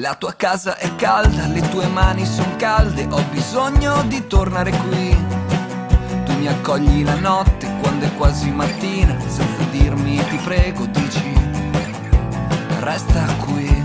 La tua casa è calda, le tue mani son calde, ho bisogno di tornare qui. Tu mi accogli la notte quando è quasi mattina, senza dirmi ti prego, dici resta qui.